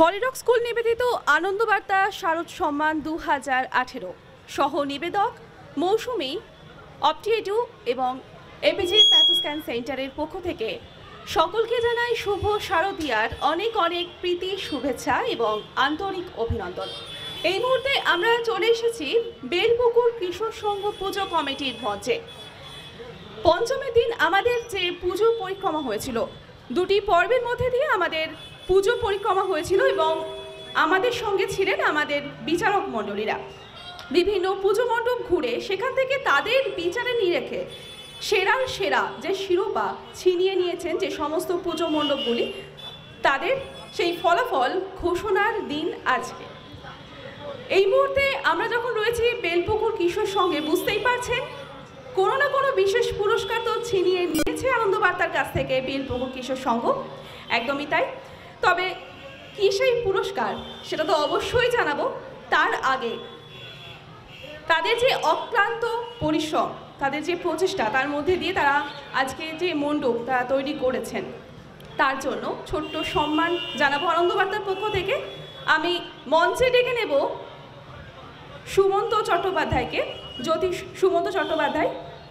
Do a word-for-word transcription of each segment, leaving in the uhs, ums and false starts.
হলিরক school নিবেদিত আনন্দবার্তা শারদ সম্মান দু হাজার আঠেরো সহ নিবেদক মৌসুমী অপটিএডু এবং এপিজি প্যাথোস্ক্যান সেন্টারের পক্ষ থেকে সকলকে জানাই শুভ শারদীয়ার অনেক অনেক প্রীতি শুভেচ্ছা এবং আন্তরিক অভিনন্দন। এই মুহূর্তে আমরা চলে এসেছি বেলপুকুর কৃষক সংঘ পুজো কমিটির মঞ্চে। পঞ্চমের দিন আমাদের যে পুজো পরিক্রমা হয়েছিল, দুটি পর্বের মধ্যে দিয়ে আমাদের পুজো পরিক্রমা হয়েছিল এবং আমাদের সঙ্গে ছিলেন আমাদের বিচারক মণ্ডলীরা। বিভিন্ন পুজো মণ্ডপ ঘুরে সেখান থেকে তাদের বিচারে নিরেখে সেরার সেরা যে শিরোপা ছিনিয়ে নিয়েছেন যে সমস্ত পুজো মণ্ডপগুলি, তাদের সেই ফলাফল ঘোষণার দিন আজকে। এই মুহূর্তে আমরা যখন রয়েছি বেলপুকুর কিশোর সঙ্গে, বুঝতেই পারছেন কোনো না কোনো বিশেষ পুরস্কার তো ছিনিয়ে নিয়েছে আনন্দবার্তার কাছ থেকে বেলপুকুর কিশোর সংঘ, একদমই তাই। তবে কী সেই পুরস্কার সেটা তো অবশ্যই জানাবো। তার আগে তাদের যে অক্লান্ত পরিশ্রম, তাদের যে প্রচেষ্টা, তার মধ্যে দিয়ে তারা আজকে যে মণ্ডপ তারা তৈরি করেছেন, তার জন্য ছোট্ট সম্মান জানাবো আনন্দবার্তার পক্ষ থেকে। আমি মঞ্চে ডেকে নেব সুমন্ত চট্টোপাধ্যায়কে। জ্যোতি সুমন্ত চট্টোপাধ্যায়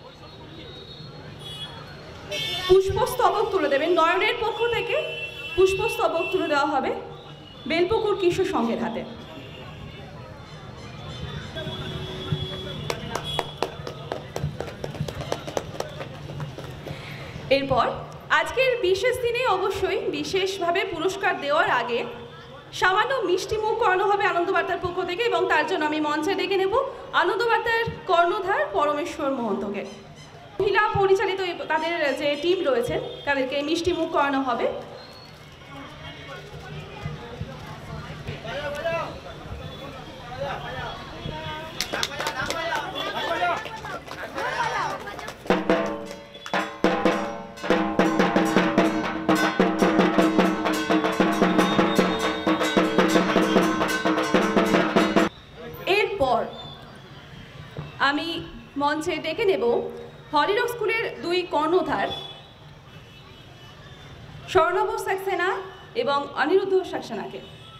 পুষ্পস্তবক তুলে দেবেন। নয়নের পক্ষ থেকে পুষ্পস্তবক তুলে দেওয়া হবে বেলপুকুর কিশোর সংঘের হাতে। এরপর আজকের বিশেষ দিনে অবশ্যই বিশেষভাবে পুরস্কার দেওয়ার আগে সামান্য মিষ্টি মুখ করানো হবে আনন্দবার্তার পক্ষ থেকে, এবং তার জন্য আমি মঞ্চে ডেকে নেব আনন্দবার্তার কর্ণধার পরমেশ্বর মহন্তকে। মহিলা পরিচালিত তাদের যে টিম রয়েছে তাদেরকে মিষ্টি মুখ করানো হবে। এরপর আমি মঞ্চে ডেকে নেব হলিরক স্কুলের দুই কর্ণধার স্বর্ণব সাক্সেনা এবং অনিরুদ্ধ সাক্সেনাকে।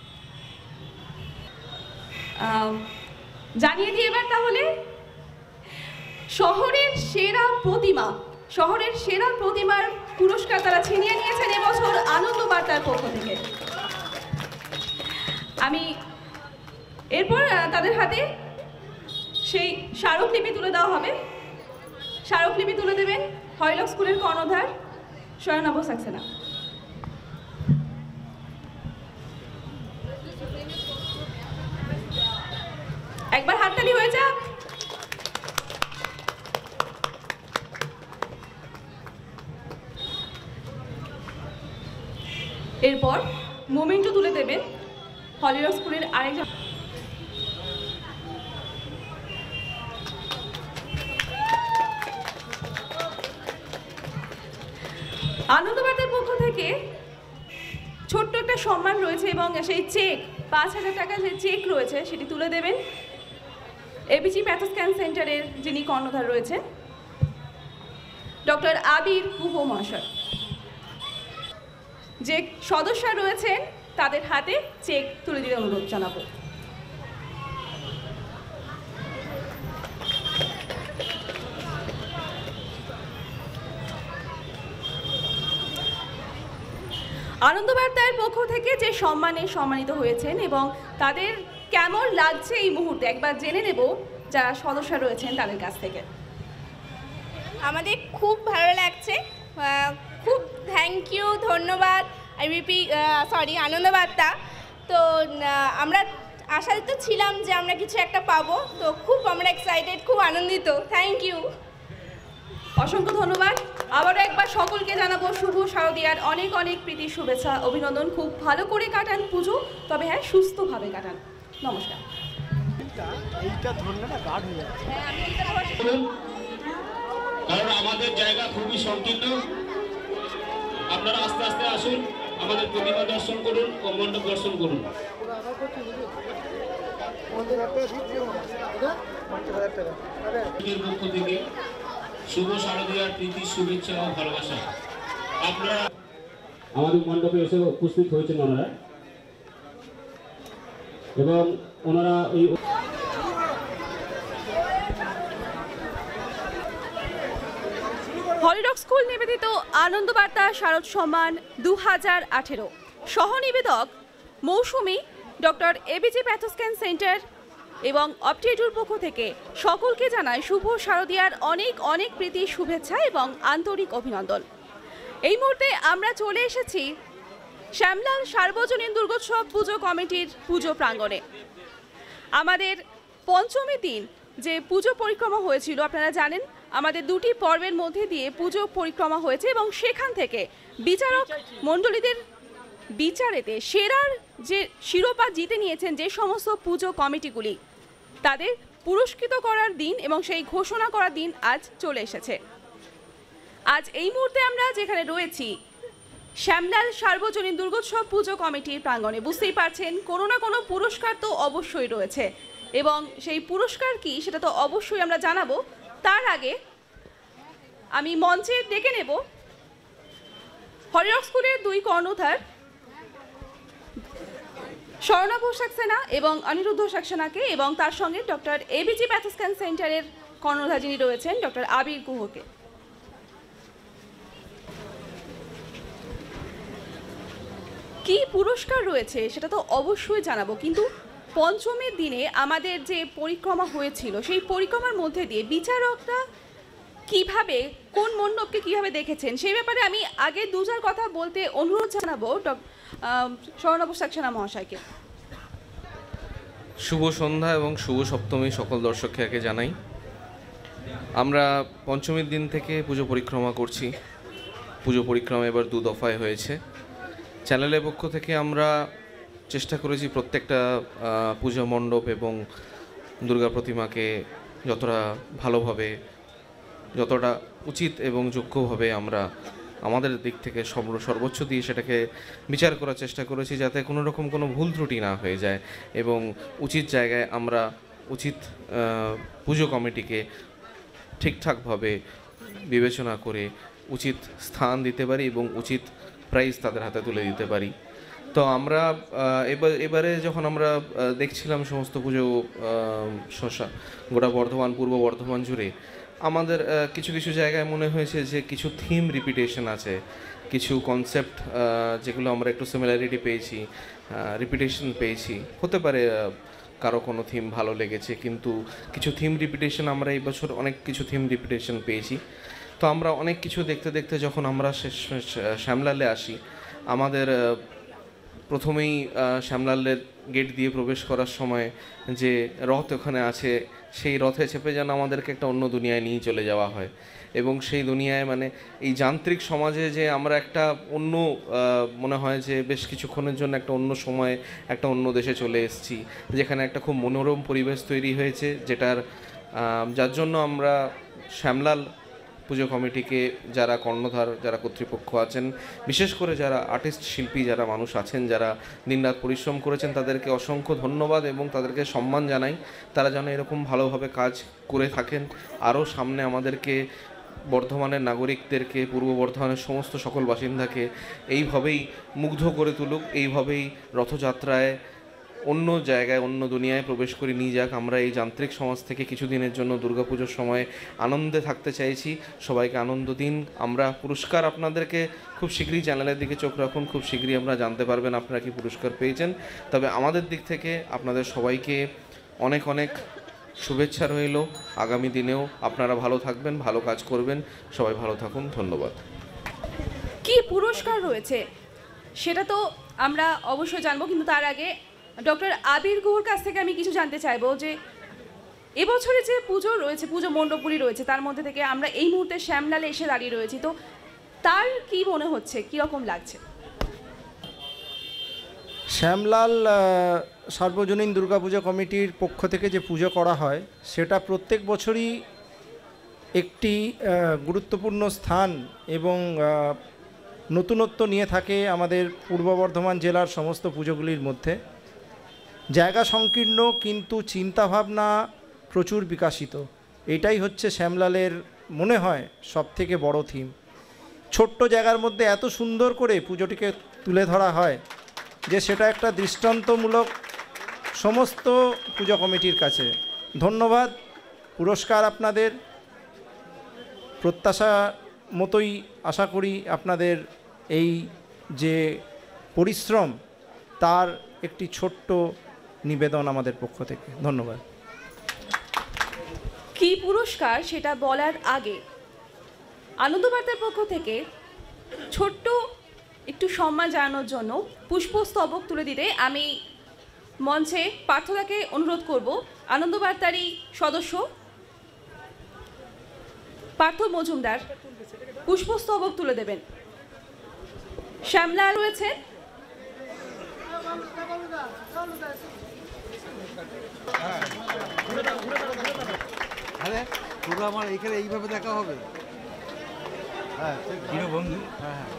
জানিয়ে দিই এবার তাহলে শহরের সেরা প্রতিমা, শহরের সেরা প্রতিমার পুরস্কার তারা ছিনিয়ে নিয়েছেন এবছর আনন্দবার্তার পক্ষ থেকে। আমি এরপর তাদের হাতে সেই স্মারকলিপি তুলে দেওয়া হবে। স্মারকলিপি তুলে দেবেন হলিরক স্কুলের কর্ণধার স্বর্ণব সাক্সেনা। একবার হাততালি হয়ে যাক। এরপর মোমেন্টো তুলে দেবেন হলিরক স্কুলের আরেকজন। আনন্দবার্তার পক্ষ থেকে ছোট্ট একটা সম্মান রয়েছে এবং সেই চেক, পাঁচ হাজার টাকার যে চেক রয়েছে সেটি তুলে দেবেন এপিজি প্যাথোস্ক্যান সেন্টারের যিনি কর্ণধার রয়েছেন ডক্টর আবির গুহ মহাশয়। যে সদস্যরা রয়েছেন তাদের হাতে চেক তুলে দিতে অনুরোধ জানাবো। আনন্দবার্তার পক্ষ থেকে যে সম্মানে সম্মানিত হয়েছেন এবং তাদের কেমন লাগছে এই মুহূর্তে একবার জেনে নেব যারা সদস্য রয়েছেন তাদের কাছ থেকে। আমাদের খুব ভালো লাগছে, খুব থ্যাংক ইউ, ধন্যবাদ আইবিপি সরি আনন্দবার্তা। তো আমরা আশায়িত ছিলাম যে আমরা কিছু একটা পাবো, তো খুব আমরা এক্সাইটেড, খুব আনন্দিত। থ্যাংক ইউ, অসংখ্য ধন্যবাদ। আবারও একবার সকলকে জানাবো শুভ শারদীয়ার অনেক অনেক প্রীতি শুভেচ্ছা অভিনন্দন। খুব ভালো করে কাটান পুজো, তবে হ্যাঁ সুস্থভাবে কাটান। নমস্কার। কারণ আমাদের জায়গা খুবই সংকীর্ণ, আপনারা আস্তে আস্তে আসুন, আমাদের প্রতিমা দর্শন করুন ও মণ্ডপ দর্শন করুন। পক্ষ থেকে শুভ শারদীয়ার প্রীতি শুভেচ্ছা ও ভালোবাসা। আপনারা আমাদের মণ্ডপে এসে উপস্থিত হয়েছেন ওনারা। এবং ওনারা এই হলিডক স্কুল নিবেদিত আনন্দবার্তা শারদ সম্মান দু হাজার আঠেরো সহ নিবেদক Mousumi, doctor ABG Pathoscan centre এবং অপটিএডুর পক্ষ থেকে সকলকে জানায় শুভ শারদীয়ার অনেক অনেক প্রীতি, শুভেচ্ছা এবং আন্তরিক অভিনন্দন। এই মুহূর্তে আমরা চলে এসেছি শ্যামলাল সার্বজনীন দুর্গোৎসব পুজো কমিটির পুজো প্রাঙ্গণে। আমাদের পঞ্চমী দিন যে পুজো পরিক্রমা হয়েছিল, আপনারা জানেন আমাদের দুটি পর্বের মধ্যে দিয়ে পুজো পরিক্রমা হয়েছে এবং সেখান থেকে বিচারক মণ্ডলীদের বিচারেতে সেরার যে শিরোপা জিতে নিয়েছেন যে সমস্ত পুজো কমিটিগুলি, তাদের পুরস্কৃত করার দিন এবং সেই ঘোষণা করার দিন আজ চলে এসেছে। আজ এই মুহূর্তে আমরা যেখানে রয়েছি শ্যামলাল সার্বজনীন দুর্গোৎসব পুজো কমিটির প্রাঙ্গণে, বুঝতেই পারছেন কোনো না কোনো পুরস্কার তো অবশ্যই রয়েছে এবং সেই পুরস্কার কি সেটা তো অবশ্যই আমরা জানাবো। তার আগে আমি মঞ্চে ডেকে নেব হলিডক স্কুলের দুই কর্ণধার স্বর্ণাভ সাক্সেনা এবং অনিরুদ্ধ সাক্সেনাকে এবং তার সঙ্গে ডক্টর এবিজি প্যাথোস্ক্যান সেন্টারের কর্ণধার যিনি রয়েছেন ডক্টর আবির গুহকে। কি পুরস্কার রয়েছে সেটা তো অবশ্যই জানাবো, কিন্তু পঞ্চমীর দিনে আমাদের যে পরিক্রমা হয়েছিল সেই পরিক্রমার মধ্যে দিয়ে বিচারকরা কিভাবে কোন মণ্ডপকে কিভাবে দেখেছেন সেই ব্যাপারে আমি আগে দুজার কথা বলতে অনুরোধ জানাবো স্বর্ণাভ সাক্সেনা মহাশয়কে। শুভ সন্ধ্যা এবং শুভ সপ্তমী সকল দর্শককে আগে জানাই। আমরা পঞ্চমীর দিন থেকে পুজো পরিক্রমা করছি। পুজো পরিক্রমা এবার দু দফায় হয়েছে। চ্যানেলের পক্ষ থেকে আমরা চেষ্টা করেছি প্রত্যেকটা পুজো মণ্ডপ এবং দুর্গা প্রতিমাকে যতটা ভালোভাবে, যতটা উচিত এবং যোগ্যভাবে আমরা আমাদের দিক থেকে সর্বোচ্চ দিয়ে সেটাকে বিচার করার চেষ্টা করেছি, যাতে কোনো রকম কোনো ভুল ত্রুটি না হয়ে যায় এবং উচিত জায়গায় আমরা উচিত পুজো কমিটিকে ঠিকঠাকভাবে বিবেচনা করে উচিত স্থান দিতে পারি এবং উচিত প্রাইজ তাদের হাতে তুলে দিতে পারি। তো আমরা এবার এবারে যখন আমরা দেখছিলাম সমস্ত পুজো শশা গোটা বর্ধমান, পূর্ব বর্ধমান জুড়ে, আমাদের কিছু কিছু জায়গায় মনে হয়েছে যে কিছু থিম রিপিটেশন আছে, কিছু কনসেপ্ট যেগুলো আমরা একটু সিমিলারিটি পেয়েছি, রিপিটেশন পেয়েছি। হতে পারে কারো কোনো থিম ভালো লেগেছে, কিন্তু কিছু থিম রিপিটেশন আমরা এই বছর অনেক কিছু থিম রিপিটেশন পেয়েছি। তো আমরা অনেক কিছু দেখতে দেখতে যখন আমরা শ্যামলালে আসি, আমাদের প্রথমেই শ্যামলালের গেট দিয়ে প্রবেশ করার সময় যে রথ ওখানে আছে, সেই রথে চেপে যেন আমাদেরকে একটা অন্য দুনিয়ায় নিয়ে চলে যাওয়া হয় এবং সেই দুনিয়ায় মানে এই যান্ত্রিক সমাজে যে আমরা একটা অন্য মনে হয় যে বেশ কিছুক্ষণের জন্য একটা অন্য সময়ে একটা অন্য দেশে চলে এসেছি, যেখানে একটা খুব মনোরম পরিবেশ তৈরি হয়েছে, যেটার যার জন্য আমরা শ্যামলাল পুজো কমিটিকে যারা কর্ণধার, যারা কর্তৃপক্ষ আছেন, বিশেষ করে যারা আর্টিস্ট শিল্পী যারা মানুষ আছেন, যারা দিনরাত পরিশ্রম করেছেন, তাদেরকে অসংখ্য ধন্যবাদ এবং তাদেরকে সম্মান জানাই। তারা যেন এরকম ভালোভাবে কাজ করে থাকেন, আরও সামনে আমাদেরকে বর্ধমানের নাগরিকদেরকে, পূর্ব বর্ধমানের সমস্ত সকল বাসিন্দাকে এইভাবেই মুগ্ধ করে তুলুক, এইভাবেই রথযাত্রায় অন্য জায়গায় অন্য দুনিয়ায় প্রবেশ করে নিয়ে যাক। আমরা এই যান্ত্রিক সমাজ থেকে কিছুদিনের জন্য দুর্গাপুজোর সময় আনন্দে থাকতে চাইছি। সবাইকে আনন্দ দিন। আমরা পুরস্কার আপনাদেরকে খুব শীঘ্রই চ্যানেলের দিকে চোখ রাখুন, খুব শীঘ্রই আমরা জানতে পারবেন আপনারা কি পুরস্কার পেয়েছেন। তবে আমাদের দিক থেকে আপনাদের সবাইকে অনেক অনেক শুভেচ্ছা রইল। আগামী দিনেও আপনারা ভালো থাকবেন, ভালো কাজ করবেন। সবাই ভালো থাকুন, ধন্যবাদ। কি পুরস্কার রয়েছে সেটা তো আমরা অবশ্যই জানবো, কিন্তু তার আগে ডক্টর আবির গুহর কাছ থেকে আমি কিছু জানতে চাইবো যে এবছরে যে পুজো রয়েছে, পুজো মণ্ডপগুলি রয়েছে, তার মধ্যে থেকে আমরা এই মুহূর্তে শ্যামলালে এসে দাঁড়িয়ে রয়েছি, তো তার কি মনে হচ্ছে, কীরকম লাগছে? শ্যামলাল সার্বজনীন দুর্গাপূজা কমিটির পক্ষ থেকে যে পুজো করা হয় সেটা প্রত্যেক বছরই একটি গুরুত্বপূর্ণ স্থান এবং নতুনত্ব নিয়ে থাকে আমাদের পূর্ব বর্ধমান জেলার সমস্ত পুজোগুলির মধ্যে। জায়গা সংকীর্ণ কিন্তু চিন্তাভাবনা প্রচুর বিকশিত, এটাই হচ্ছে শ্যামলালের মনে হয় সবথেকে বড় থিম। ছোট্ট জায়গার মধ্যে এত সুন্দর করে পুজোটিকে তুলে ধরা হয় যে সেটা একটা দৃষ্টান্তমূলক সমস্ত পুজো কমিটির কাছে ধন্যবাদ। পুরস্কার আপনাদের প্রত্যাশা মতোই আশা করি আপনাদের এই যে পরিশ্রম তার একটি ছোট্ট নিবেদন আমাদের পক্ষ থেকে। ধন্যবাদ। কি পুরস্কার সেটা বলার আগে আনন্দবার্তার পক্ষ থেকে ছোট্ট একটু সম্মান জানানোর জন্য পুষ্পস্তবক তুলে দিতে আমি মঞ্চে পার্থদাকে অনুরোধ করব। আনন্দবার্তারই সদস্য পার্থ মজুমদার পুষ্পস্তবক তুলে দেবেন। শ্যামলা রয়েছে, পুরো আমার এখানে এইভাবে দেখা হবে। হ্যাঁ বন্ধু, হ্যাঁ হ্যাঁ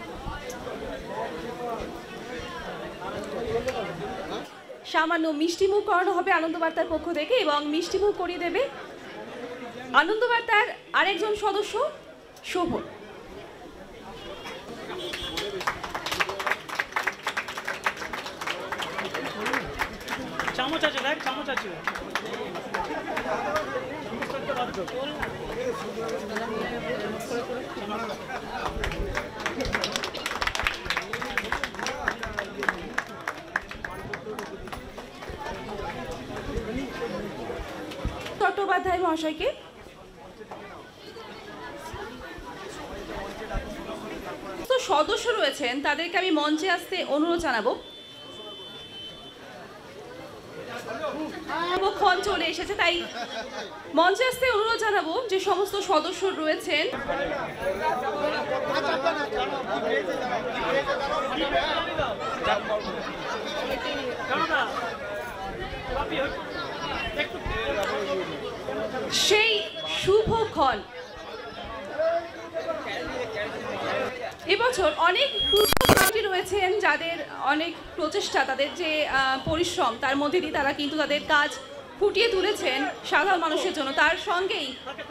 সামান্য মিষ্টিমুখ করানো হবে আনন্দবার্তার পক্ষ থেকে এবং মিষ্টিমুখ করিয়ে দেবে আনন্দবার্তার আরেকজন সদস্য শোভন। চামচ আছে, দেখ চামচ আছে। চট্টোপাধ্যায় মহাশয়কে সদস্য রয়েছেন তাদেরকে আমি মঞ্চে আসতে অনুরোধ জানাবো। ক্ষণ চলে এসেছে তাই মঞ্চে আসতে অনুরোধ জানাবো যে সমস্ত সদস্য রয়েছেন। সেই শুভক্ষণ এবছর অনেক কমিটি রয়েছেন যাদের অনেক প্রচেষ্টা, তাদের যে পরিশ্রম তার মধ্যে দিয়ে তারা কিন্তু তাদের কাজ ফুটিয়ে তুলেছেন সাধারণ মানুষের জন্য। তার সঙ্গেই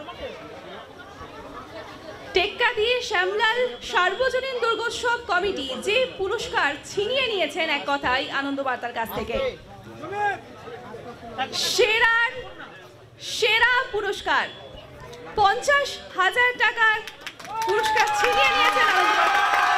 টেক্কা দিয়ে শ্যামলাল সার্বজনীন দুর্গোৎসব কমিটি যে পুরস্কার ছিনিয়ে নিয়েছেন এক কথায় আনন্দবার্তার কাছ থেকে, সেরার সেরা পুরস্কার পঞ্চাশ হাজার টাকার পুরস্কার ছিনিয়ে নিয়েছেন আনন্দবার্তা।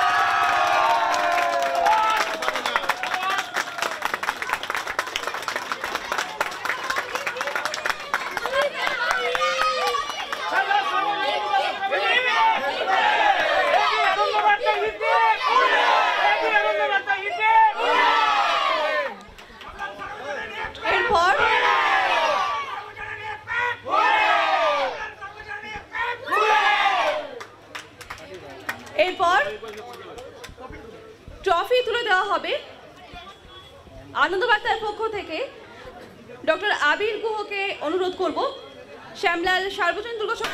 এরপর ট্রফি তুলে দেওয়া হবে আনন্দবার্তার পক্ষ থেকে। ডক্টর আবির গুহকে অনুরোধ করব শ্যামলাল সার্বজনীন দুর্গোৎসব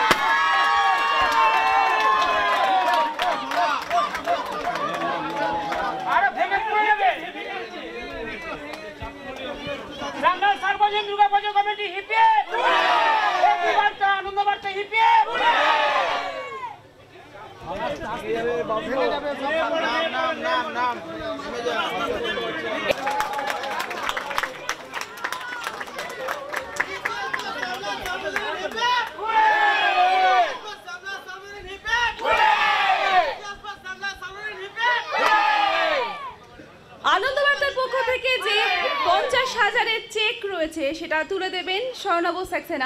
সার্বজনীন দুর্গাপুজো কমিটি হিপিয়ে আনন্দবার্তা হিপিয়ে আনন্দবার্তার পক্ষ থেকে যে পঞ্চাশ হাজারের চেক রয়েছে সেটা তুলে দেবেন স্বর্ণাব সাক্সেনা।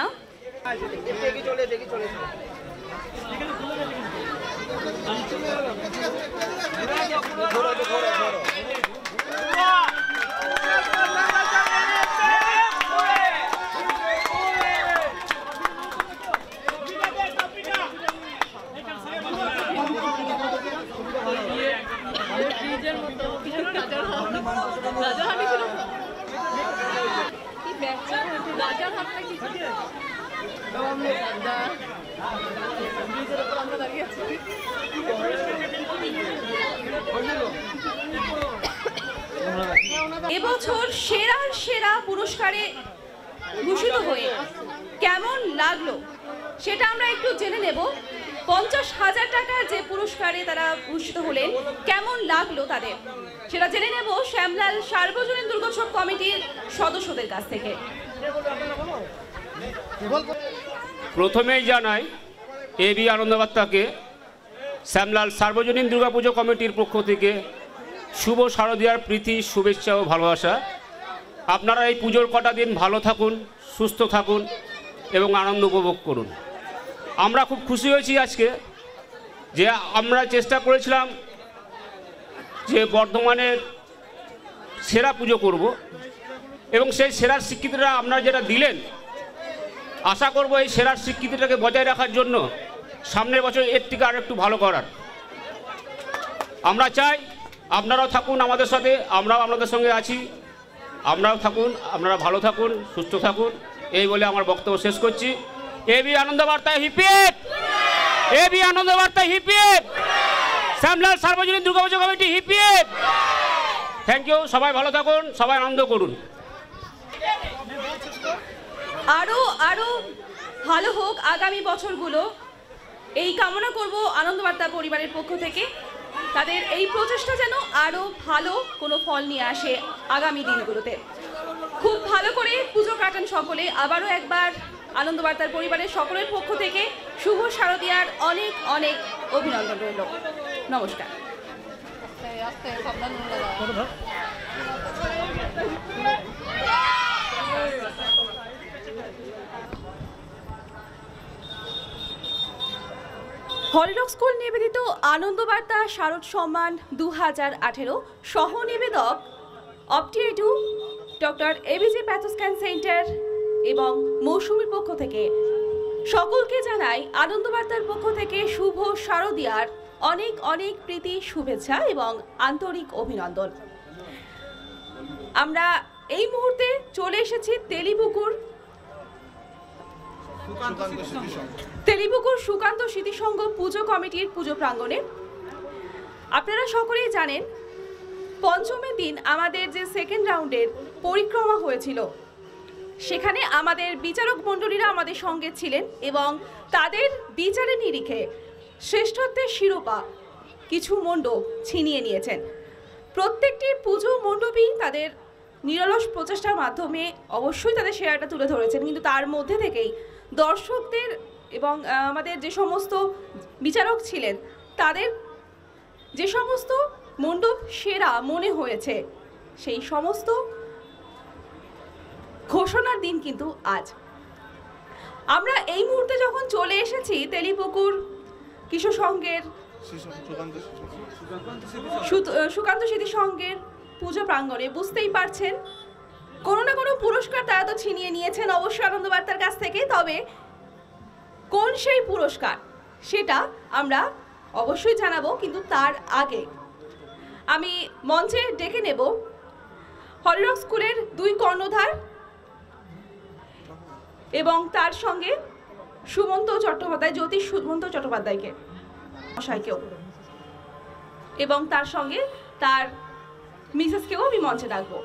এবছর সেরার সেরা পুরস্কারে ভূষিত হয়ে কেমন লাগলো সেটা আমরা একটু জেনে নেব। পঞ্চাশ হাজার টাকার যে পুরস্কারে তারা ভূষিত হলেন, কেমন লাগলো তাদের সেটা জেনে নেব শ্যামলাল সার্বজনীন দুর্গোৎসব কমিটির সদস্যদের কাছ থেকে। প্রথমেই জানাই এ বি আনন্দবার্তাকে শ্যামলাল সার্বজনীন দুর্গাপুজো কমিটির পক্ষ থেকে শুভ শারদীয়ার প্রীতি, শুভেচ্ছা ও ভালোবাসা। আপনারা এই পুজোর কটা দিন ভালো থাকুন, সুস্থ থাকুন এবং আনন্দ উপভোগ করুন। আমরা খুব খুশি হয়েছি আজকে যে আমরা চেষ্টা করেছিলাম যে বর্ধমানের সেরা পুজো করব এবং সেই সেরার স্বীকৃতিটা আপনারা যেটা দিলেন, আশা করব এই সেরার স্বীকৃতিটাকে বজায় রাখার জন্য সামনের বছর এর থেকে আর একটু ভালো করার। আমরা চাই আপনারাও থাকুন আমাদের সাথে, আমরাও আপনাদের সঙ্গে আছি, আপনারাও থাকুন, আপনারা ভালো থাকুন, সুস্থ থাকুন, এই বলে আমার বক্তব্য শেষ করছি। এ বি আনন্দবার্তা হিপিএফ, এ বি আনন্দবার্তা হিপিএফ, শ্যামলাল সার্বজনীন দুর্গাপুজো কমিটি হিপিএফ। থ্যাংক ইউ, সবাই ভালো থাকুন, সবাই আনন্দ করুন। আরো আরো ভালো হোক আগামী বছরগুলো, এই কামনা করব আনন্দবার্তা পরিবারের পক্ষ থেকে। তাদের এই প্রচেষ্টা যেন আরো ভালো কোনো ফল নিয়ে আসে আগামী দিনগুলোতে। খুব ভালো করে পুজো কাটান সকলে। আবারও একবার আনন্দবার্তার পরিবারের সকলের পক্ষ থেকে শুভ শারদীয়ার অনেক অনেক অভিনন্দন রইল। নমস্কার। হলিডক স্কুল নিবেদিত আনন্দবার্তা শারদ সম্মান দু হাজার আঠেরো সহ নিবেদক অপটিএডু ডক্টর এবিজি প্যাথোস্ক্যান সেন্টার এবং মৌসুমীর পক্ষ থেকে সকলকে জানাই আনন্দবার্তার পক্ষ থেকে শুভ শারদীয়ার অনেক অনেক প্রীতি, শুভেচ্ছা এবং আন্তরিক অভিনন্দন। আমরা এই মুহূর্তে চলে এসেছি তেলিপুকুর তেলিপুকুর সুকান্ত স্মৃতিসংঘ পুজো কমিটির পুজো প্রাঙ্গণে। আপনারা সকলেই জানেন পঞ্চমীর দিন আমাদের যে সেকেন্ড রাউন্ডের পরিক্রমা হয়েছিল, সেখানে আমাদের বিচারক মণ্ডলীরা আমাদের সঙ্গে ছিলেন এবং তাদের বিচারের নিরিখে শ্রেষ্ঠত্বের শিরোপা কিছু মণ্ডপ ছিনিয়ে নিয়েছেন। প্রত্যেকটি পুজো মণ্ডপই তাদের নিরলস প্রচেষ্টার মাধ্যমে অবশ্যই তাদের সেরাটা তুলে ধরেছেন, কিন্তু তার মধ্যে থেকেই দর্শকদের এবং আমাদের যে সমস্ত বিচারক ছিলেন তাদের যে সমস্ত মণ্ডপ সেরা মনে হয়েছে, সেই সমস্ত ঘোষণার দিন কিন্তু আজ। আমরা এই মুহূর্তে যখন চলে এসেছি তেলিপুকুর কিশোর সংঘের সুকান্ত স্মৃতি সংঘের পুজো প্রাঙ্গণে, বুঝতেই পারছেন কোনো না কোনো পুরস্কার তারা তো ছিনিয়ে নিয়েছেন অবশ্যই আনন্দবার্তার কাছ থেকে। তবে কোন সেই পুরস্কার সেটা আমরা অবশ্যই জানাবো, কিন্তু তার আগে আমি মঞ্চে ডেকে নেব হলিডক স্কুলের দুই কর্ণধার এবং তার সঙ্গে সুমন্ত চট্টোপাধ্যায়, জ্যোতিষ সুমন্ত চট্টোপাধ্যায়কে মশাইকেও, এবং তার সঙ্গে তার মিসেসকেও আমি মঞ্চে ডাকবো।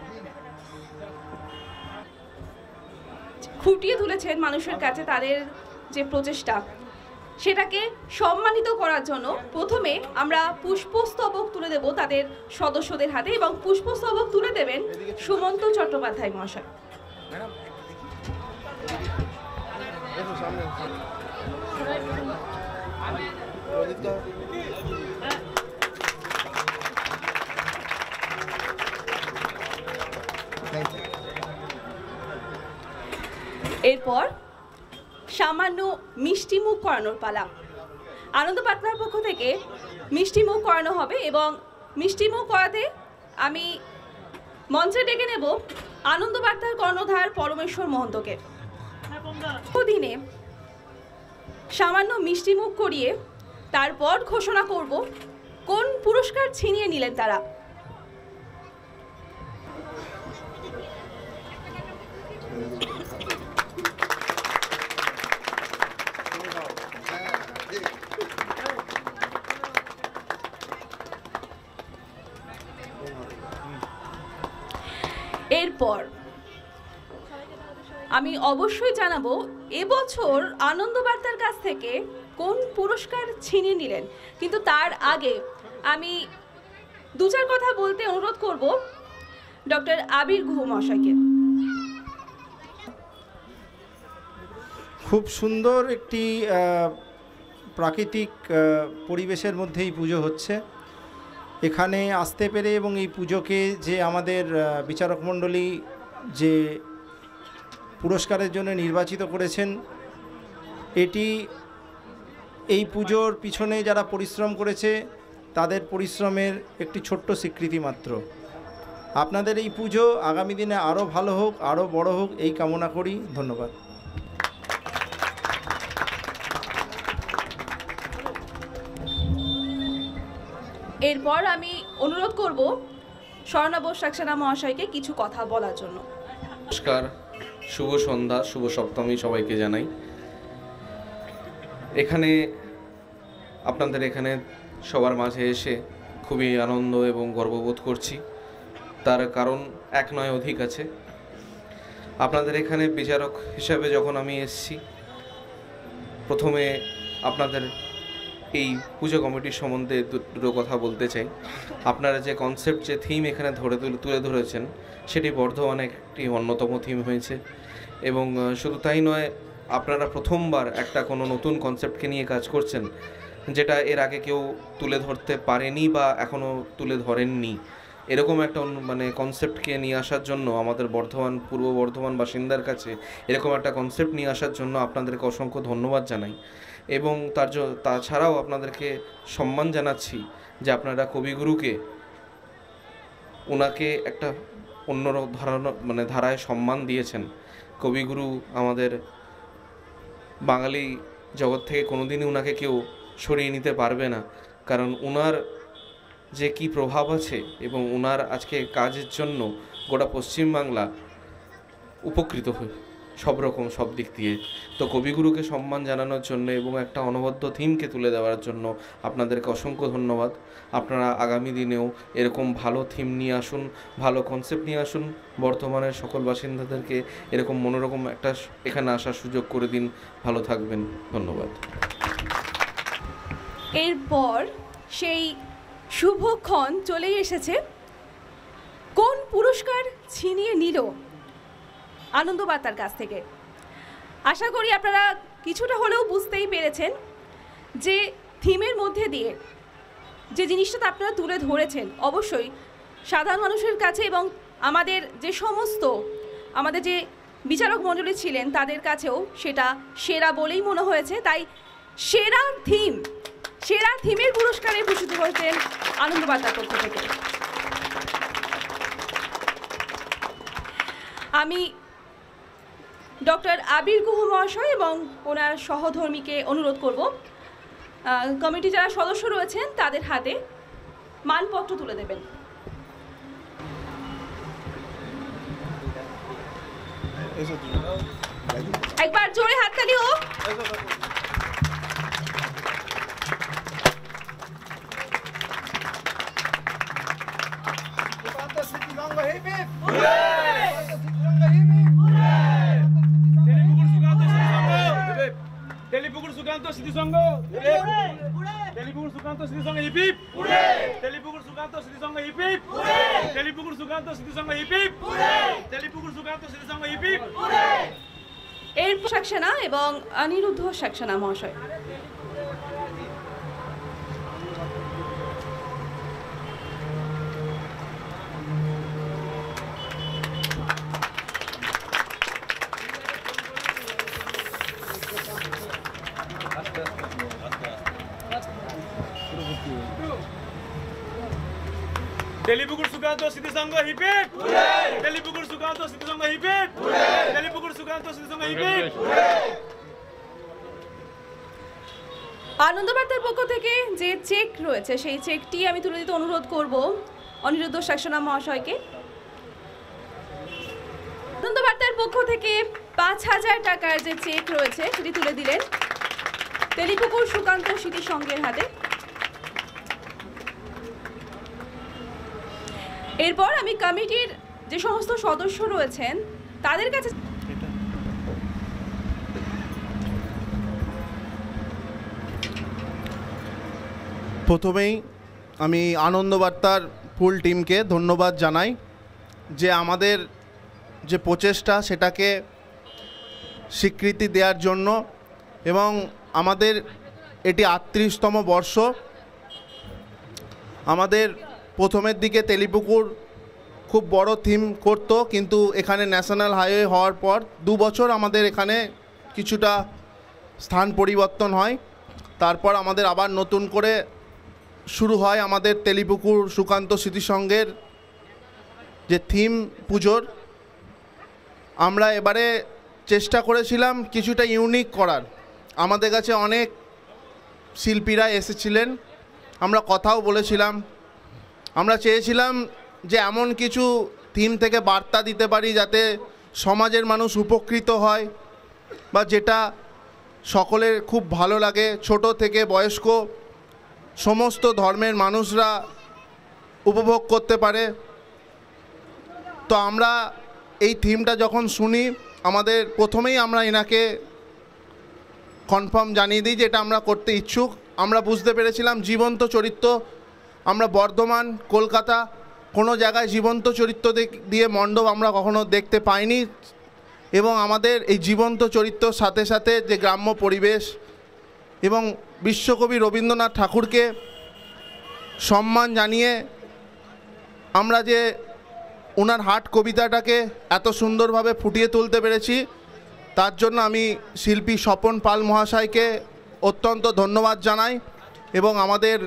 ফুটিয়ে তুলেছেন মানুষের কাছে তাদের যে প্রচেষ্টা, সেটাকে সম্মানিত করার জন্য প্রথমে আমরা পুষ্পস্তবক তুলে দেব তাদের সদস্যদের হাতে এবং পুষ্পস্তবক তুলে দেবেন সুমন্ত চট্টোপাধ্যায় মহাশয়। এরপর সামান্য মিষ্টি মুখ করানোর পালা। আনন্দবার্তার পক্ষ থেকে মিষ্টি মুখ করানো হবে এবং মিষ্টি মুখ করাতে আমি মঞ্চে ডেকে নেব আনন্দবার্তার কর্ণধার পরমেশ্বর মহন্তকে। দিনে সামান্য মিষ্টি মুখ করিয়ে তারপর ঘোষণা করব কোন পুরস্কার ছিনিয়ে নিলেন তারা। এরপর আমি অবশ্যই জানাবো এবছর আনন্দবার্তার কাছ থেকে কোন পুরস্কার ছিনিয়ে নিলেন। কিন্তু তার আগে আমি দু চার কথা বলতে অনুরোধ করব ডক্টর আবির গুহ মহাশয়কে। খুব সুন্দর একটি প্রাকৃতিক পরিবেশের মধ্যেই পুজো হচ্ছে। এখানে আসতে পেরে এবং এই পুজোকে যে আমাদের বিচারক মণ্ডলী যে পুরস্কারের জন্য নির্বাচিত করেছেন, এটি এই পুজোর পিছনে যারা পরিশ্রম করেছে তাদের পরিশ্রমের একটি ছোট্ট স্বীকৃতি মাত্র। আপনাদের এই পুজো আগামী দিনে আরও ভালো হোক, আরও বড় হোক, এই কামনা করি। ধন্যবাদ। এরপর আমি অনুরোধ করব স্বর্ণাভ সাক্সেনা মহাশয়কে কিছু কথা বলার জন্য। নমস্কার, শুভ সন্ধ্যা, শুভ সপ্তমী সবাইকে জানাই। এখানে আপনাদের এখানে সবার মাঝে এসে খুবই আনন্দ এবং গর্ববোধ করছি। তার কারণ এক নয় অধিক আছে। আপনাদের এখানে বিচারক হিসাবে যখন আমি এসেছি, প্রথমে আপনাদের এই পুজো কমিটির সম্বন্ধে দুটো কথা বলতে চাই। আপনারা যে কনসেপ্ট, যে থিম এখানে ধরে তুলে ধরেছেন, সেটি বর্ধমানে একটি অন্যতম থিম হয়েছে। এবং শুধু তাই নয়, আপনারা প্রথমবার একটা কোনো নতুন কনসেপ্টকে নিয়ে কাজ করছেন, যেটা এর আগে কেউ তুলে ধরতে পারেনি বা এখনও তুলে ধরেননি। এরকম একটা মানে কনসেপ্টকে নিয়ে আসার জন্য আমাদের বর্ধমান, পূর্ব বর্ধমান বাসিন্দার কাছে এরকম একটা কনসেপ্ট নিয়ে আসার জন্য আপনাদেরকে অসংখ্য ধন্যবাদ জানাই। এবং তার তাছাড়াও আপনাদেরকে সম্মান জানাচ্ছি যে আপনারা কবিগুরুকে, ওনাকে একটা অন্য ধারণা মানে ধারায় সম্মান দিয়েছেন। কবিগুরু আমাদের বাঙালি জগৎ থেকে কোনোদিনই ওনাকে কেউ সরিয়ে নিতে পারবে না, কারণ ওনার যে কি প্রভাব আছে এবং ওনার আজকে কাজের জন্য গোটা পশ্চিমবাংলা উপকৃত হয় সব রকম সব দিক দিয়ে। তো কবিগুরুকে সম্মান জানানোর জন্য এবং একটা অনবদ্য থিমকে তুলে দেওয়ার জন্য আপনাদেরকে অসংখ্য ধন্যবাদ। আপনারা আগামী দিনেও এরকম ভালো থিম নিয়ে আসুন, ভালো কনসেপ্ট নিয়ে আসুন, বর্তমানের সকল বাসিন্দাদেরকে এরকম মনোরকম একটা এখানে আসার সুযোগ করে দিন। ভালো থাকবেন, ধন্যবাদ। এরপর সেই শুভক্ষণ চলেই এসেছে। কোন পুরস্কার ছিনিয়ে নিল আনন্দবার্তার কাছ থেকে? আশা করি আপনারা কিছুটা হলেও বুঝতেই পেরেছেন যে থিমের মধ্যে দিয়ে যে জিনিসটা আপনারা তুলে ধরেছেন, অবশ্যই সাধারণ মানুষের কাছে এবং আমাদের যে সমস্ত আমাদের যে বিচারক মণ্ডলী ছিলেন তাদের কাছেও সেটা সেরা বলেই মনে হয়েছে। তাই সেরা থিম, সেরা থিমের পুরস্কারে ভূষিত হয়েছেন আনন্দবার্তার পক্ষ থেকে। আমি ডক্টর আবির গুহ মহাশয় এবং ওনার সহধর্মীকে অনুরোধ করব কমিটি যারা সদস্য রয়েছেন তাদের হাতে মানপত্র তুলে দেবেন। একবার জোরে হাততালি হোক। তেলিপুকুর সুকান্ত স্মৃতি সংঘ, তেলিপুকুর সুকান্ত স্মৃতি সংঘ হিপিপ, তেলিপুকুর সুকান্ত স্মৃতি সংঘ হিপিপ, তেলিপুকুর সুকান্ত স্মৃতি সংঘ হিপিপ, তেলিপুকুর সুকান্ত স্মৃতি সংঘ হিপিপ। এর সাক্সেনা এবং অনিরুদ্ধ সাক্সেনা মহাশয়। তেলিপুকুর সুকান্ত স্মৃতি সংঘ হিপিপ, তেলিপুকুর সুকান্ত স্মৃতি সংঘ হিপিপ, তেলিপুকুর সুকান্ত স্মৃতি সংঘ হিপিপ। আনন্দবার্তার পক্ষ থেকে যে চেক রয়েছে সেই চেকটি আমি তুলে দিতে অনুরোধ করব অনিরুদ্ধ সাক্সেনা মহাশয়কে। আনন্দবার্তার পক্ষ থেকে পাঁচ হাজার টাকার যে চেক রয়েছে সেটি তুলে দিলেন তেলিপুকুর সুকান্ত স্মৃতি সংঘের হাতে। এরপর আমি কমিটির যে সমস্ত সদস্য রয়েছেন তাদের কাছে প্রথমেই আমি আনন্দবার্তার ফুল টিমকে ধন্যবাদ জানাই যে আমাদের যে প্রচেষ্টা সেটাকে স্বীকৃতি দেওয়ার জন্য, এবং আমাদের এটি আটত্রিশতম বর্ষ। আমাদের প্রথমের দিকে তেলিপুকুর খুব বড় থিম করতো, কিন্তু এখানে ন্যাশনাল হাইওয়ে হওয়ার পর দু বছর আমাদের এখানে কিছুটা স্থান পরিবর্তন হয়। তারপর আমাদের আবার নতুন করে শুরু হয় আমাদের তেলিপুকুর সুকান্ত স্মৃতিসংঘের যে থিম পুজোর। আমরা এবারে চেষ্টা করেছিলাম কিছুটা ইউনিক করার। আমাদের কাছে অনেক শিল্পীরা এসেছিলেন, আমরা কথাও বলেছিলাম। আমরা চেয়েছিলাম যে এমন কিছু থিম থেকে বার্তা দিতে পারি যাতে সমাজের মানুষ উপকৃত হয়, বা যেটা সকলের খুব ভালো লাগে, ছোট থেকে বয়স্ক সমস্ত ধর্মের মানুষরা উপভোগ করতে পারে। তো আমরা এই থিমটা যখন শুনি, আমাদের প্রথমেই আমরা এনাকে কনফার্ম জানিয়ে দিই যে এটা আমরা করতে ইচ্ছুক। আমরা বুঝতে পেরেছিলাম জীবন্ত চরিত্র, আমরা বর্ধমান, কলকাতা কোনো জায়গায় জীবন্ত চরিত্র দিয়ে মণ্ডপ আমরা কখনো দেখতে পাইনি, এবং আমাদের এই জীবন্ত চরিত্রর সাথে সাথে যে গ্রাম্য পরিবেশ এবং বিশ্বকবি রবীন্দ্রনাথ ঠাকুরকে সম্মান জানিয়ে আমরা যে ওনার হাট কবিতাটাকে এত সুন্দরভাবে ফুটিয়ে তুলতে পেরেছি, তার জন্য আমি শিল্পী স্বপন পাল মহাশয়কে অত্যন্ত ধন্যবাদ জানাই, এবং আমাদের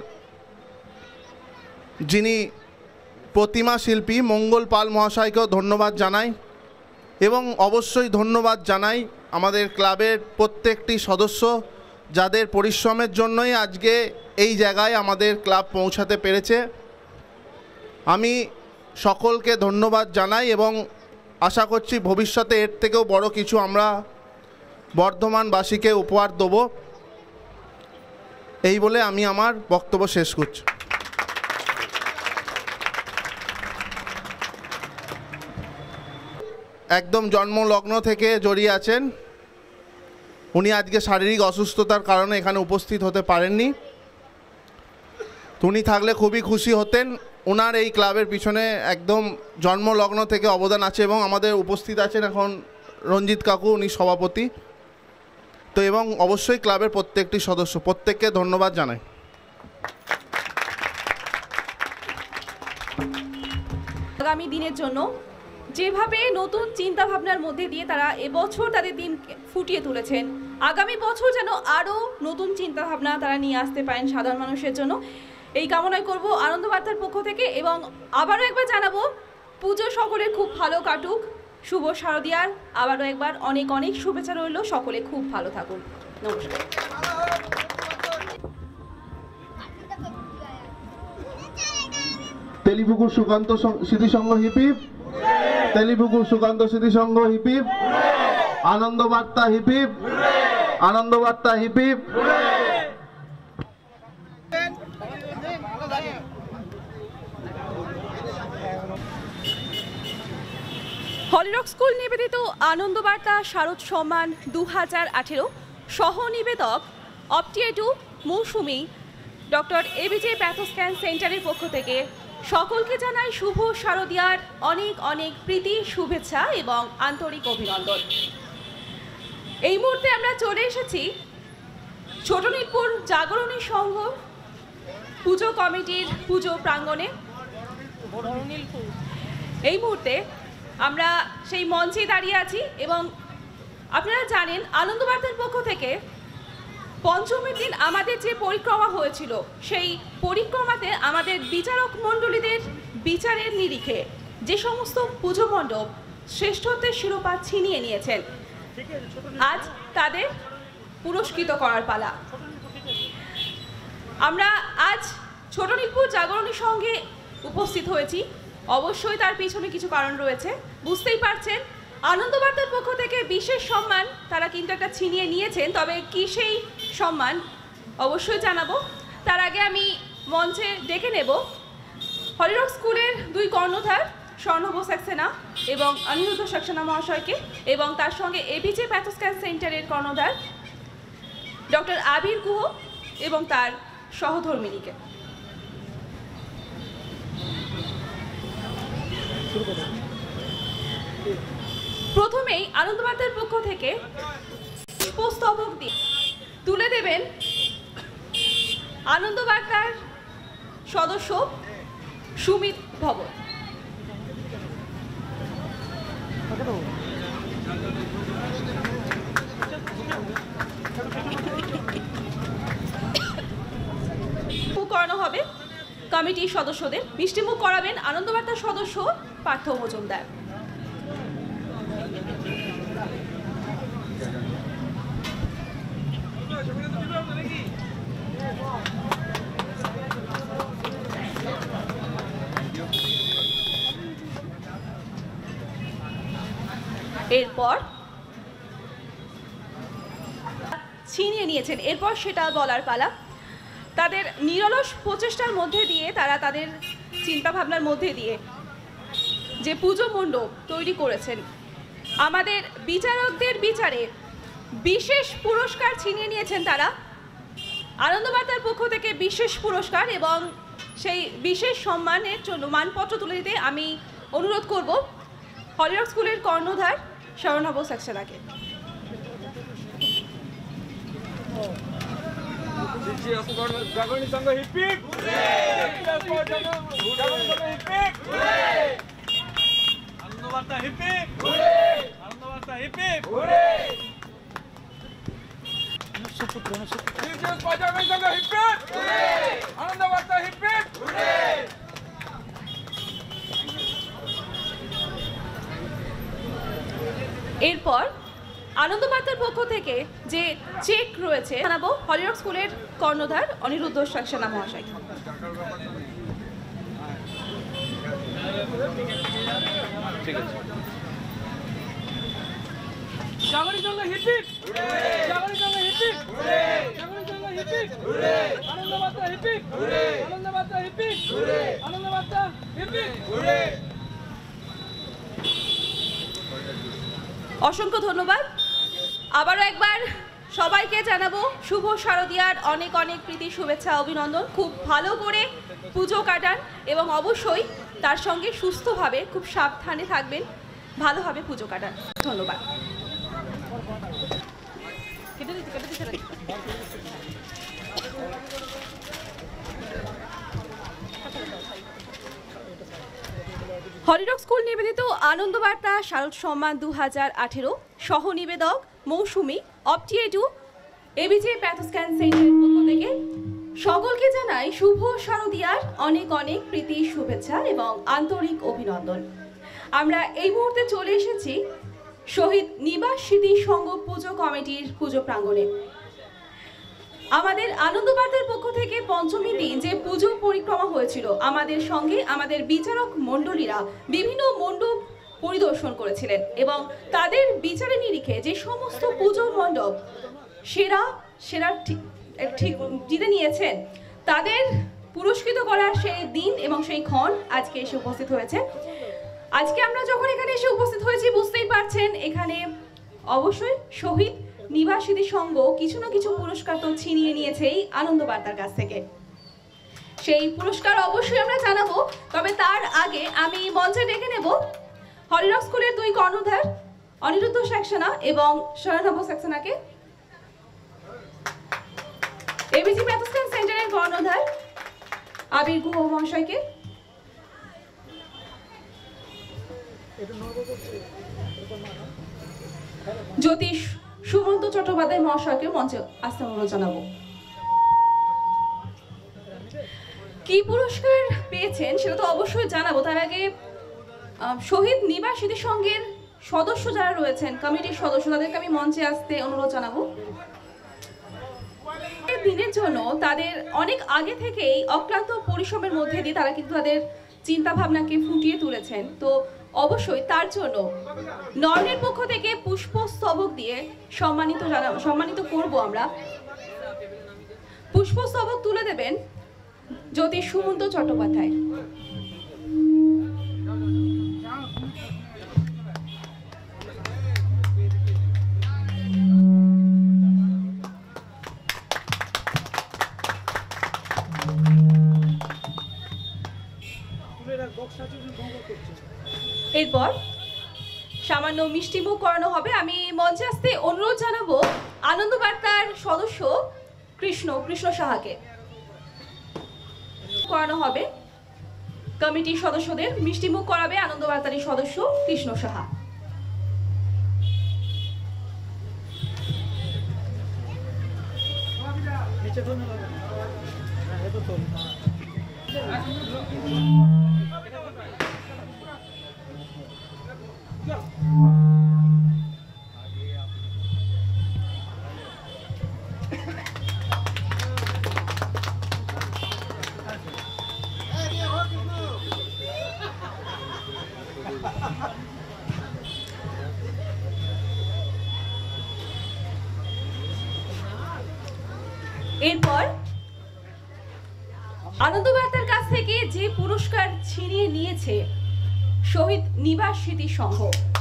যিনি প্রতিমা শিল্পী মঙ্গল পাল মহাশয়কেও ধন্যবাদ জানাই, এবং অবশ্যই ধন্যবাদ জানাই আমাদের ক্লাবের প্রত্যেকটি সদস্য যাদের পরিশ্রমের জন্যই আজকে এই জায়গায় আমাদের ক্লাব পৌঁছাতে পেরেছে। আমি সকলকে ধন্যবাদ জানাই এবং আশা করছি ভবিষ্যতে এর থেকেও বড় কিছু আমরা বর্ধমানবাসীকে উপহার দেব। এই বলে আমি আমার বক্তব্য শেষ করছি। একদম জন্মলগ্ন থেকে জড়িয়ে আছেন। উনি আজকে শারীরিক অসুস্থতার কারণে এখানে উপস্থিত হতে পারেননি। উনি থাকলে খুবই খুশি হতেন। ওনার এই ক্লাবের পিছনে একদম জন্মলগ্ন থেকে অবদান আছে, এবং আমাদের উপস্থিত আছেন এখন রঞ্জিত কাকু, উনি সভাপতি। তো এবং অবশ্যই ক্লাবের প্রত্যেকটি সদস্য, প্রত্যেককে ধন্যবাদ জানাই। আগামী দিনের জন্য যেভাবে নতুন চিন্তা ভাবনার মধ্যে দিয়ে তারা এবছর তাদের দিন ফুটিয়ে তুলেছেন, আগামী বছর যেন আরও নতুন চিন্তা ভাবনা তারা নিয়ে আসতে পারেন সাধারণ মানুষের জন্য, এই কামনাই করব আনন্দবার্তার পক্ষ থেকে। এবং আবারও একবার জানাবো পুজো সকলের খুব ভালো কাটুক, শুভ শারদীয়ার আবারও একবার অনেক অনেক শুভেচ্ছা রইল। সকলে খুব ভালো থাকুন। নমস্কার। তেলিপুকুর সুকান্ত স্মৃতিসংঘ হিপিপ, তেলিপুকুর সুকান্ত স্মৃতিসংঘ hip hip, Anandabarta hip hip, Anandabarta hip hip. Holy rock school নিবেদিত আনন্দবার্তা শারদ সম্মান দু হাজার আঠেরো সহ নিবেদক অপটিয়েটু মৌসুমি ডক্টর এবিজে প্যাথোস্ক্যান সেন্টারের পক্ষ থেকে সকলকে জানাই শুভ শারদীয়ার অনেক অনেক প্রীতি, শুভেচ্ছা এবং আন্তরিক অভিনন্দন। এই মুহূর্তে আমরা চলে এসেছি ছোটনীলপুর জাগরণী সংঘ পুজো কমিটির পুজো প্রাঙ্গণে। এই মুহূর্তে আমরা সেই মঞ্চে দাঁড়িয়ে আছি, এবং আপনারা জানেন আনন্দবার্তার পক্ষ থেকে পঞ্চমীর দিন আমাদের যে পরিক্রমা হয়েছিল, সেই পরিক্রমাতে আমাদের বিচারক মণ্ডলীদের বিচারের নিরিখে যে সমস্ত পুজো মণ্ডপ শ্রেষ্ঠত্বের শিরোপা ছিনিয়ে নিয়েছেন, আজ তাদের পুরস্কৃত করার পালা। আমরা আজ ছোটনীলপুর জাগরণী সংঘে উপস্থিত হয়েছি। অবশ্যই তার পিছনে কিছু কারণ রয়েছে, বুঝতেই পারছেন। আনন্দবার্তার পক্ষ থেকে বিশেষ সম্মান তারা কিন্তু একটা ছিনিয়ে নিয়েছেন, তবে কি সেই সম্মান অবশ্যই জানাবো। তার আগে আমি মঞ্চে ডেকে নেব হলিরক স্কুলের দুই কর্ণধার স্বর্ণভ সাক্সেনা এবং অনিরুদ্ধ সাক্সেনা মহাশয়কে, এবং তার সঙ্গে এবিজে প্যাথোস্ক্যান সেন্টারের কর্ণধার ডক্টর আবির গুহ এবং তার সহধর্মিনীকে। প্রথমেই আনন্দবার্তার পক্ষ থেকে পুষ্পস্তবক দিয়ে তুলে দেবেন আনন্দবার্তার সদস্য সুমিত ভবন। করানো হবে কমিটির সদস্যদের। মিষ্টিমুখ করাবেন আনন্দবার্তার সদস্য পার্থ মজুমদার। এরপর ছিনিয়ে নিয়েছেন, এরপর সেটা বলার পালা। তাদের নিরলস প্রচেষ্টার মধ্যে দিয়ে তারা তাদের চিন্তাভাবনার মধ্যে দিয়ে যে পুজো মণ্ডপ তৈরি করেছেন, আমাদের বিচারকদের বিচারে বিশেষ পুরস্কার ছিনিয়ে নিয়েছেন তারা। আনন্দবার্তার পক্ষ থেকে বিশেষ পুরস্কার এবং সেই বিশেষ সম্মানের জন্য মানপত্র তুলে দিতে আমি অনুরোধ করব হলিরক স্কুলের কর্ণধার শরণাভ সাক্সেনাকে। জাগরণী সংঘ হিপিক আনন্দবার্তা হিপিক আনন্দবার্তা হিপিক জাগরণী সংঘ হিপিক আনন্দবার্তা হিপিক। এরপর আনন্দবার্তার পক্ষ থেকে যে চেক রয়েছে জানাবো হলিরক স্কুলের কর্ণধার অনিরুদ্ধ সাক্সেনা মহাশয়। ঠিক আছে। জাগরণী সংঘ হিপিক জাগরণী সংঘ হিপিক জাগরণী সংঘ হিপিক আনন্দবার্তা হিপিক আনন্দবার্তা হিপিক আনন্দবার্তা হিপিক। অসংখ্য ধন্যবাদ। আবারও একবার সবাইকে জানাবো শুভ শারদীয়ার অনেক অনেক প্রীতি, শুভেচ্ছা, অভিনন্দন। খুব ভালো করে পুজো কাটান এবং অবশ্যই তার সঙ্গে সুস্থভাবে খুব সাবধানে থাকবেন, ভালোভাবে পুজো কাটান। ধন্যবাদ। হলিরক স্কুল নিবেদিত আনন্দবার্তা শারদ সম্মান দু হাজার আঠেরো সহ নিবেদক মৌসুমী অপটিএটু এবিজে প্যাথোস্ক্যান সেন্টারের পক্ষ থেকে সকলকে জানাই শুভ শারদীয়ার অনেক অনেক প্রীতি, শুভেচ্ছা এবং আন্তরিক অভিনন্দন। আমরা এই মুহূর্তে চলে এসেছি শহীদ নিবাস স্মৃতি সংঘ পুজো কমিটির পুজো প্রাঙ্গণে। আমাদের আনন্দবার্তার পক্ষ থেকে পঞ্চমী দিন যে পুজো পরিক্রমা হয়েছিল, আমাদের সঙ্গে আমাদের বিচারক মণ্ডলীরা বিভিন্ন মণ্ডপ পরিদর্শন করেছিলেন এবং তাদের বিচারে নিরিখে যে সমস্ত পুজো মণ্ডপ সেরা সেরা ঠিক জিতে নিয়েছেন, তাদের পুরস্কৃত করার সেই দিন এবং সেই ক্ষণ আজকে এসে উপস্থিত হয়েছে। আজকে আমরা যখন এখানে এসে উপস্থিত হয়েছি বুঝতেই পারছেন এখানে অবশ্যই শহীদ নিবাস স্মৃতি সংঘ কিছু না কিছু পুরস্কার তো ছিনিয়ে নিয়েছে এই আনন্দবার্তার কাছ থেকে। সেই পুরস্কার অবশ্যই আমরা জানাবো, তবে তার আগে আমি মঞ্চে ডেকে নেব হলিরক স্কুলের দুই কর্ণধার অনিরুদ্ধ সাক্সেনা এবং শরণাভ সাক্সেনাকে, এবিজি প্যাথোস্ক্যান সেন্টারের কর্ণধার আবির গুহ মহাশয়কে, জ্যোতিষ সুমন্ত চট্টোপাধ্যায় মহাশয়কে মঞ্চে আসতে অনুরোধ জানাবো। কি পুরস্কার পেয়েছেন সেটা তো অবশ্যই জানাবো, তার আগে শহীদ নিবাস স্মৃতি সংঘের সদস্য যারা রয়েছেন, কমিটির সদস্য, তাদেরকে আমি মঞ্চে আসতে অনুরোধ জানাবো। দিনের জন্য তাদের অনেক আগে থেকেই অক্লান্ত পরিশ্রমের মধ্যে দিয়ে তারা কিন্তু তাদের চিন্তা ভাবনাকে ফুটিয়ে তুলেছেন। তো অবশ্যই তার জন্য নর্নের পক্ষ থেকে পুষ্পস্তবক দিয়ে সম্মানিত জানা সম্মানিত করব আমরা। পুষ্পস্তবক তুলে দেবেন জ্যোতিষ সুমন্ত চট্টোপাধ্যায়। এরপর সামান্য মিষ্টিমুখ করানো হবে। আমি মঞ্চে আসতে অনুরোধ জানাবো আনন্দবার্তার সদস্য কৃষ্ণ কৃষ্ণ সাহাকে। করানো হবে কমিটির সদস্যদের, মিষ্টিমুখ করাবে আনন্দবার্তারই সদস্য কৃষ্ণ সাহা। এরপর আনন্দবার্তার কাছ থেকে যে পুরস্কার ছিনিয়ে নিয়েছে শহীদ নিবাস স্মৃতি সংঘ,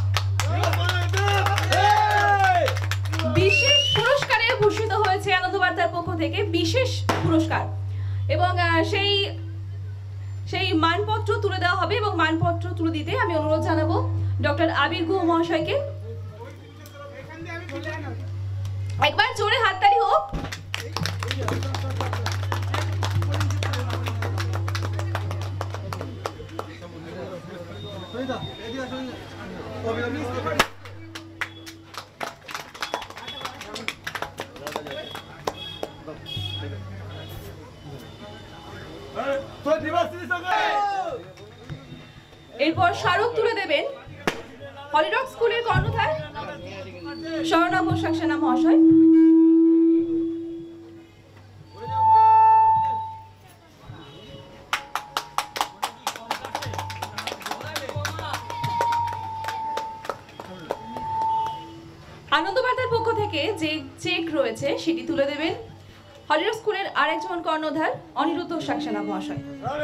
বিশেষ পুরস্কারে ভূষিত হয়েছে আনন্দবার্তার পক্ষ থেকে বিশেষ পুরস্কার, এবং সেই সেই মানপত্র তুলে দেওয়া হবে। এবং মানপত্র তুলে দিতে আমি অনুরোধ জানাবো ডক্টর আবির গুহ মহাশয়কে। একবার জোরে হাততালি হোক। এরপর স্মারক তুলে দেবেন হলিডক স্কুলের কর্ণধার স্বর্ণাভ সাক্সেনা মহাশয়। আনন্দবার্তার পক্ষ থেকে যে চেক রয়েছে সেটি তুলে দেবেন হলিডক স্কুলের আরেকজন কর্ণধার অনিরুদ্ধ সাক্সেনা মহাশয়।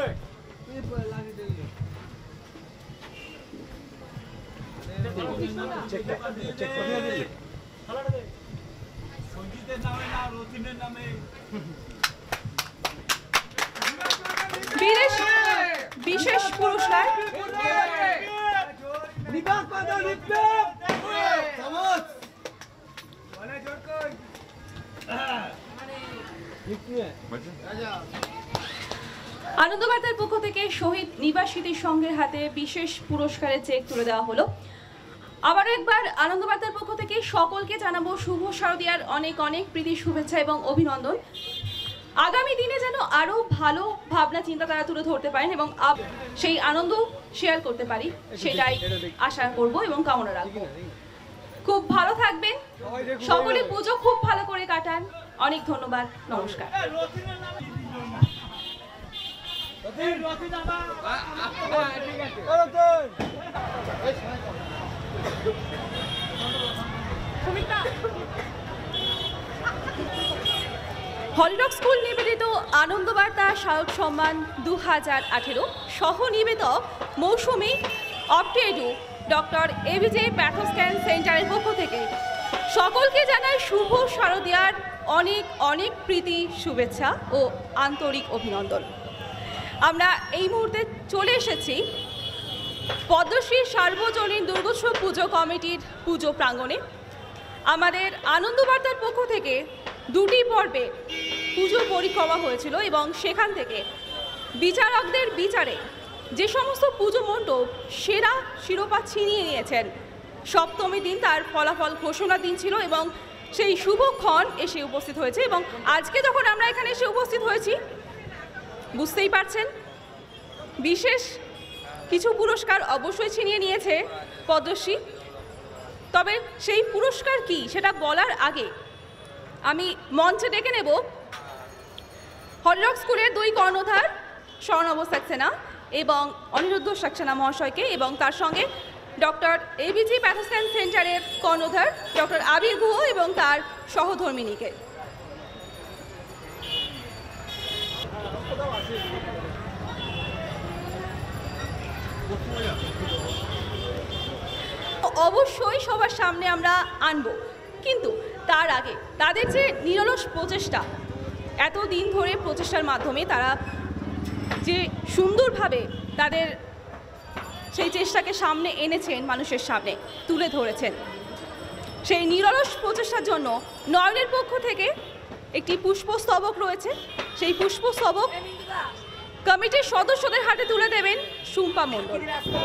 বিশেষ পুরস্কার আনন্দবার্তার পক্ষ থেকে শহীদ নিবাস স্মৃতি সংঘের হাতে বিশেষ পুরস্কারের চেক তুলে দেওয়া হলো। আবারও একবার আনন্দবার্তার পক্ষ থেকে সকলকে জানাবো শুভ শারদীয়ার অনেক অনেক প্রীতি, শুভেচ্ছা এবং অভিনন্দন। আগামী দিনে যেন আরো ভালো ভাবনা চিন্তা তারা তুলে ধরতে পারেন এবং সেই আনন্দ শেয়ার করতে পারি, সেটাই আশা করব এবং কামনা রাখবো। খুব ভালো থাকবেন সকলে, পুজো খুব ভালো করে কাটান। অনেক ধন্যবাদ, নমস্কার। হলিডক স্কুল নিবেদিত আনন্দবার্তা শারদ সম্মান দু হাজার আঠেরো সহ নিবেদক মৌসুমী অপটেডু ডক্টর এবিজে প্যাথোস্ক্যান সেন্টারের পক্ষ থেকে সকলকে জানাই শুভ শারদীয়ার অনেক অনেক প্রীতি, শুভেচ্ছা ও আন্তরিক অভিনন্দন। আমরা এই মুহূর্তে চলে এসেছি পদ্মশ্রী সার্বজনীন দুর্গোৎসব পুজো কমিটির পুজো প্রাঙ্গণে। আমাদের আনন্দবার্তার পক্ষ থেকে দুটি পর্বে পুজো পরিক্রমা হয়েছিল এবং সেখান থেকে বিচারকদের বিচারে যে সমস্ত পুজো মণ্ডপ সেরা শিরোপা ছিনিয়ে নিয়েছেন, সপ্তমী দিন তার ফলাফল ঘোষণার দিন ছিল এবং সেই শুভক্ষণ এসে উপস্থিত হয়েছে। এবং আজকে যখন আমরা এখানে এসে উপস্থিত হয়েছি বুঝতেই পারছেন বিশেষ কিছু পুরস্কার অবশ্যই ছিনিয়ে নিয়েছে পদ্মশ্রী। তবে সেই পুরস্কার কি সেটা বলার আগে আমি মঞ্চে ডেকে নেব হলিডক স্কুলের দুই কর্ণধার স্বর্ণাভ সাক্সেনা এবং অনিরুদ্ধ সাক্সেনা মহাশয়কে এবং তার সঙ্গে ডক্টর এবিজি প্যাথোস্ক্যান সেন্টারের কর্ণধার ডক্টর আবির গুহ এবং তার সহধর্মিনীকে। অবশ্যই সবার সামনে আমরা আনবো, কিন্তু তার আগে তাদের যে নিরলস প্রচেষ্টা, এতদিন ধরে প্রচেষ্টার মাধ্যমে তারা যে সুন্দরভাবে তাদের সেই চেষ্টাকে সামনে এনেছেন, মানুষের সামনে তুলে ধরেছেন। সেই নিরলস প্রচেষ্টার জন্য নয়নের পক্ষ থেকে একটি পুষ্পস্তবক রয়েছে। সেই পুষ্পস্তবক কমিটির সদস্যদের হাতে তুলে দেবেন সুম্পা মণ্ডল।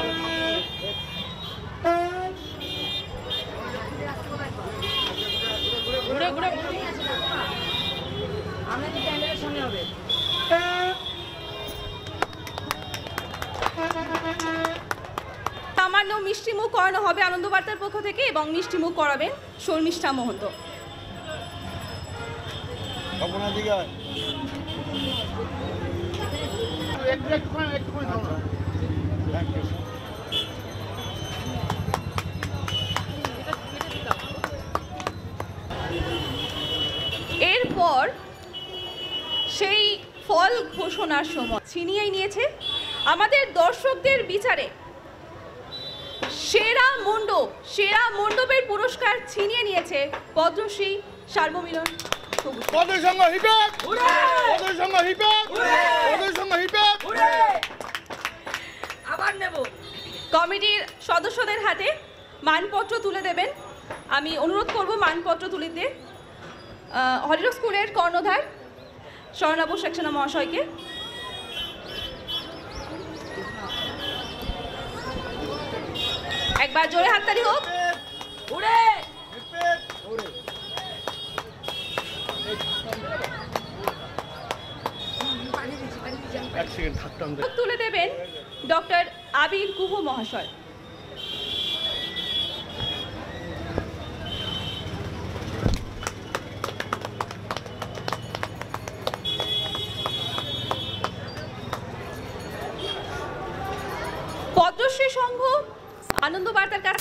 সামান্য মিষ্টিমুখ করানো হবে আনন্দবার্তার পক্ষ থেকে এবং মিষ্টিমুখ করাবেন শর্মিষ্ঠা মহন্ত। এরপর সেই ফল ঘোষণার সময় ছিনিয়ে নিয়েছে আমাদের দর্শকদের বিচারে সেরা মণ্ডপ, সেরা মণ্ডপের পুরস্কার ছিনিয়ে নিয়েছে পদ্মশ্রী সার্বমিলন সবুজ। কমিটির সদস্যদের হাতে মানপত্র তুলে দেবেন। আমি অনুরোধ করব মানপত্র তুলে দিতে হরিরক স্কুলের কর্ণধার স্বর্ণাভ সাক্সেনা মহাশয়কে। একবার জোরে হাততালি হোক। তুলে দেবেন ডক্টর আবির গুহ মহাশয়। পদ্মশ্রী সংঘ আনন্দবার্তার কাছে